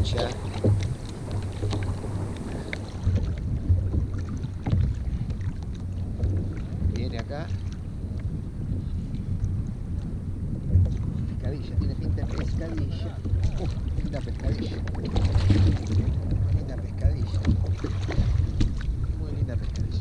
pescadilla. Viene acá. Pescadilla, tiene pinta de pescadilla. Linda pescadilla. Linda pescadilla. Muy linda pescadilla.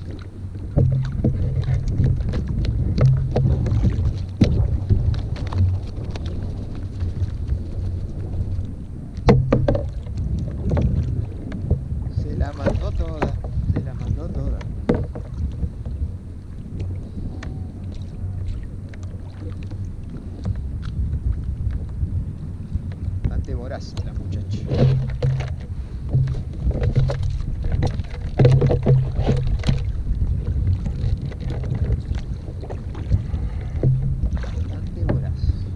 Se la mandó toda. Se la mandó toda. Bastante voraz la muchacha. Bastante voraz.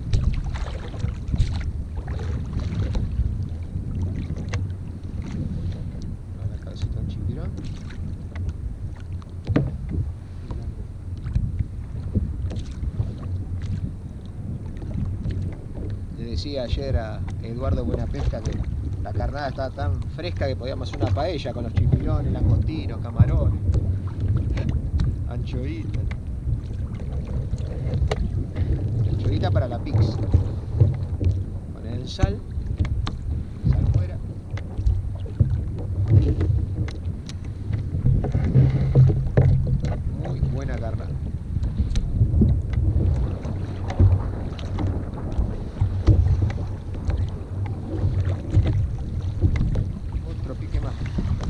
Con la cabecita un chipirón. Le decía ayer a Eduardo Buenapesca que la carnada estaba tan fresca que podíamos hacer una paella con los chipirones, langostinos, camarones, anchoitas. Anchoita para la pizza. Poner el sal fuera. Muy buena carnada. Otro pique más.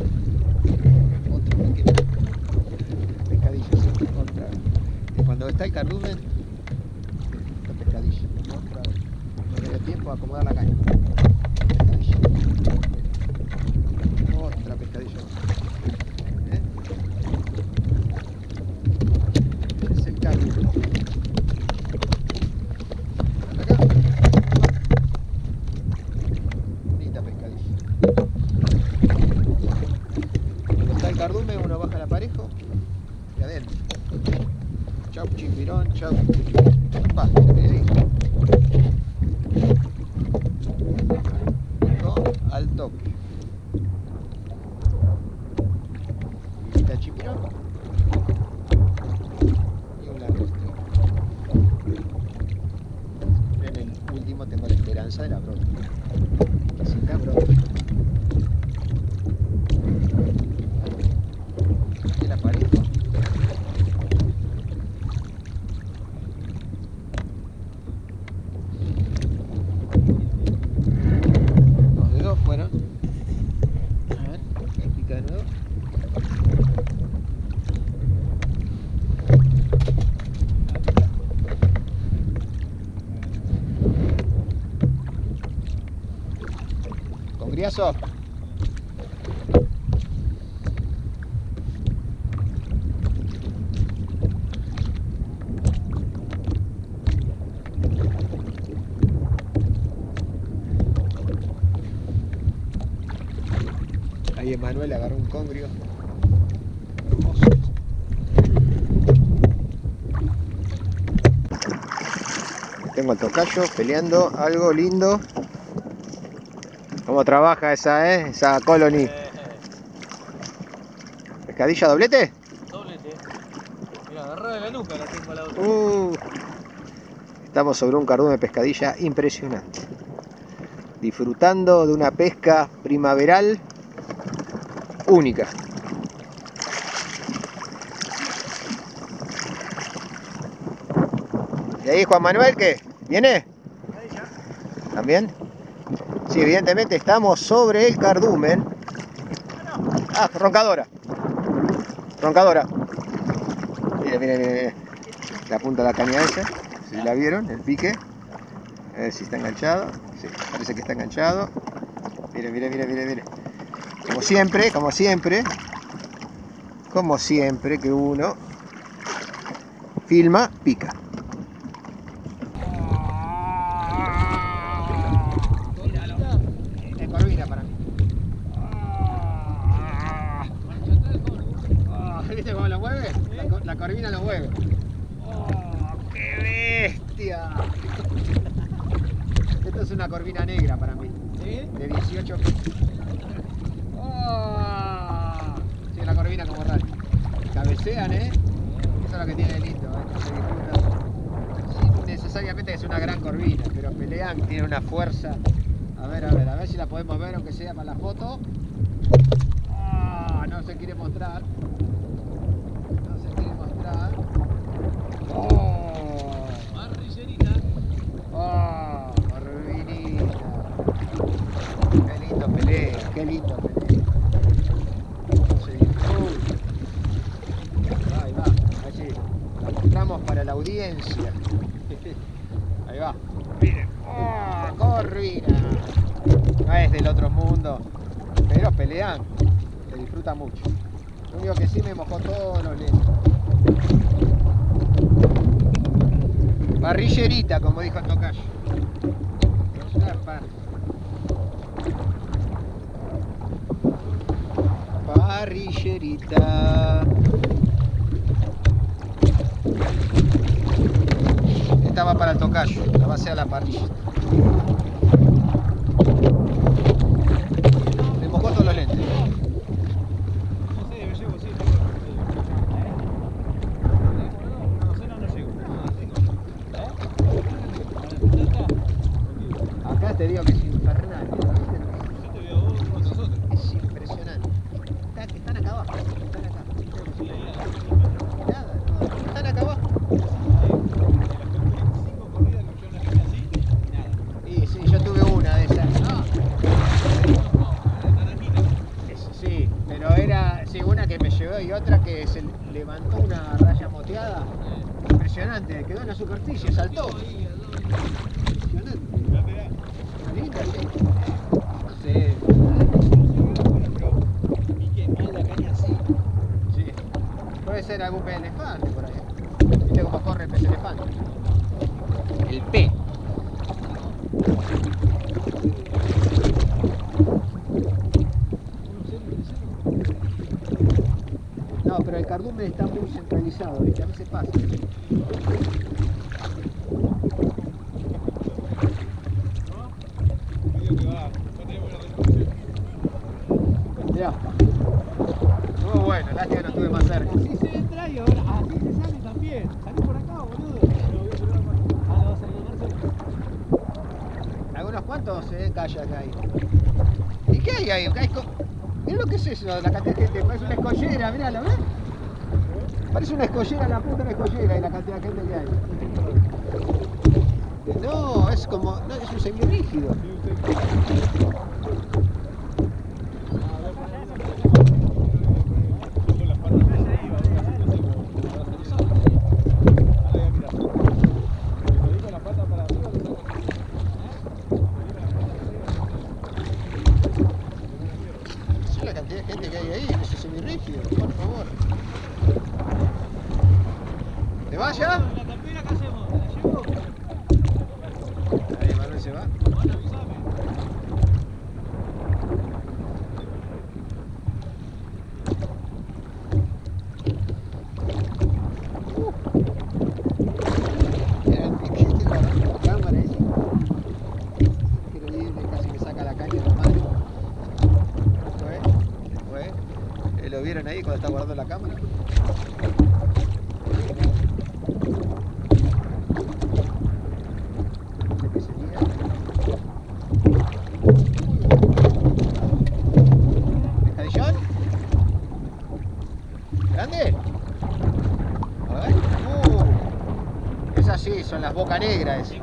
Pescadilla, sí, otra vez. Y cuando está el cardumen, esta pescadilla. Otra vez. No le da tiempo a acomodar la caña. Pescadilla. Otra pescadilla más. Es el cardumen. Acá. Linda pescadilla. Cuando está el cardumen, uno baja el aparejo y adentro. Chau chimpirón, chau. Pa, ahí. Con al toque. Visita el chimpirón. Y un langostino. En el último tengo la esperanza de la brota. Visita brota. El aparejo. Los dedos fueron. A ver, pica de nuevo. Con griazo. Ahí Emanuel agarró un congrio hermoso. Tengo el tocayo peleando algo lindo. ¿Cómo trabaja esa, esa colony? ¿Pescadilla doblete? Doblete. Mira, agarrada de la nuca la tengo a la otra. Estamos sobre un cardumen de pescadilla impresionante. Disfrutando de una pesca primaveral única. ¿Y ahí Juan Manuel qué? ¿Viene? ¿También? Sí, evidentemente estamos sobre el cardumen. Ah, roncadora. Roncadora. Miren, miren, miren. La punta de la caña esa. Si la vieron, el pique. A ver si está enganchado. Sí, parece que está enganchado. Miren, miren, miren, miren, miren. Como siempre, como siempre. Como siempre que uno filma, pica. Corvina para mí. ¿Viste cómo lo mueve? La corvina lo mueve. ¡Oh, qué bestia! Esto es una corvina. corvina negra para mí. ¿Sí? De 18 kilos. ¡Oh! Sí, la corvina como raro. Cabecean, ¿eh? Eso es lo que tiene de lindo, se disfruta. Sin necesariamente es una gran corvina, pero pelean, tienen una fuerza. A ver si la podemos ver, aunque sea para la foto. ¡Ah! No se quiere mostrar. No se quiere mostrar. ¡Oh! Parrillerita. ¡Oh! Corvinita. Qué lindo pelea, qué lindo pelea. Se disfruta. Ahí va, allí. La mostramos para la audiencia. Ahí va. Miren. ¡Oh! Corvina. No es del otro mundo, pero pelean. Se disfruta mucho. Lo único que sí me mojó todos los lentes. Parrillerita, como dijo el tocayo. Es una parrillerita. Esta va para el tocayo, la va a hacer a la parrilla. Me mojó todos los lentes. No sé, me llevo, sí. No llego. Acá te digo que es infernal. Yo te veo a vos con nosotros. Es impresionante. Están acá abajo. Están acá. Nada, no. Están acá abajo. Y sí, yo tuve una de esas. Sí, pero era una que me llevó y otra que se levantó una raya moteada. Impresionante, quedó en la superficie, saltó. Impresionante. Linda, sí. No sé. Sí. Puede ser algún pez elefante por ahí. ¿Viste cómo corre el pez elefante? El P. No, pero el cardumen está muy centralizado, ¿viste? A veces pasa. Mirá. Muy bueno, lástima que no estuve más cerca. Así se entra y ahora así se sale también. Salí por acá, boludo. Ah, no vas a llegar cerca. Algunos cuantos kayak hay. ¿Y qué hay ahí? Mirá lo que es eso, la cantidad de gente. Parece una escollera, mirá, ¿lo ves? Parece una escollera, la punta de una escollera y la cantidad de gente que hay. No, es como... No, es un semirrígido. Sí, la cantidad de gente que hay ahí en ese semirrígido, por favor. ¿Te vas ya? ¿La campera qué hacemos? ¿La llevo? Ahí Manuel se va. Bueno, avísame. El piquete la cámara ese. Increíble, casi me saca la caña la madre. ¿Fue? ¿Lo vieron ahí cuando está guardando la cámara? No sé qué sería. ¿Pescadillón? ¿Grande? A ver. Esas sí, son las boca negras. XL.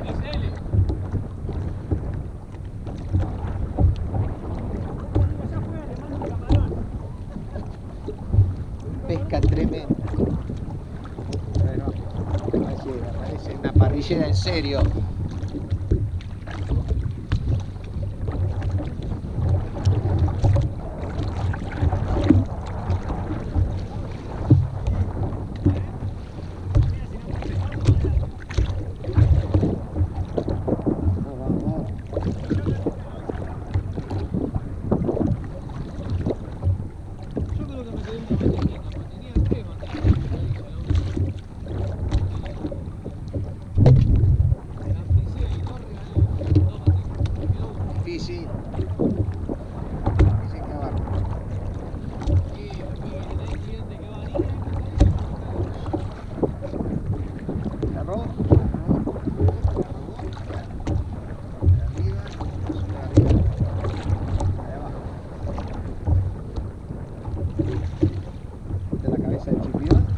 Pesca tremenda. Bueno, parece una parrillera en serio. Yo creo que me quedé una mantequilla, tenía 3 mantequillas. sí. Dicen que abajo. ¿La robó? El chipirón.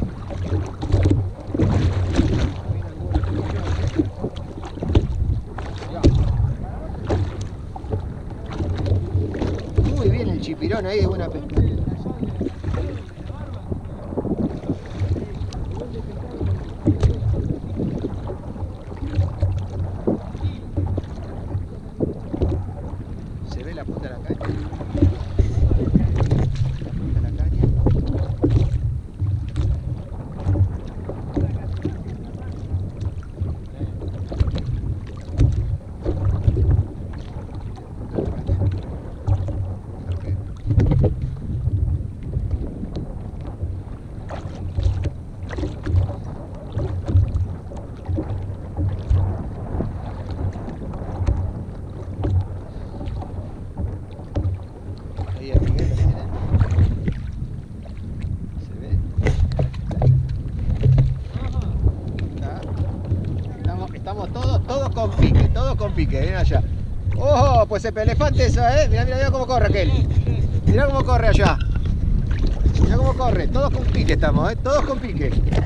Muy bien el chipirón ahí, de buena pesca. Se ve la punta de la caña. Ahí el Miguel, ¿se ve? Estamos todos con pique, ven allá. ¡Ojo! Pues el elefante eso, mirá cómo corre aquel. Mirá cómo corre allá. Mirá cómo corre, todos con pique estamos, todos con pique.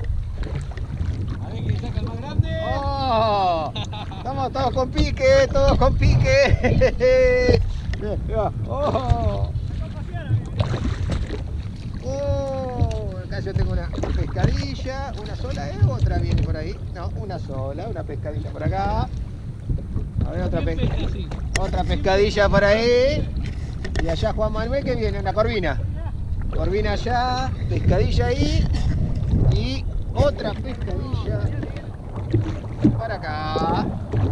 A ver quién saca el más grande. ¡Oh! Estamos todos con pique, todos con pique. ¡Oh! ¡Oh! Acá yo tengo una pescadilla, una sola, otra viene por ahí. No, una sola, una pescadilla por acá. A ver, otra pescadilla por ahí. Y allá Juan Manuel que viene, una corvina. Corvina allá, pescadilla ahí. Y otra pescadilla para acá.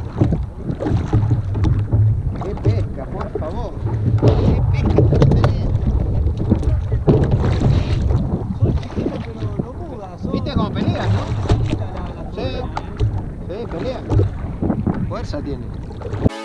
¡Qué pesca, por favor! ¡Qué pesca están teniendo! Son chiquitos pero no mudas. ¿Viste cómo pelean, no? Sí, pelean. Fuerza tienen.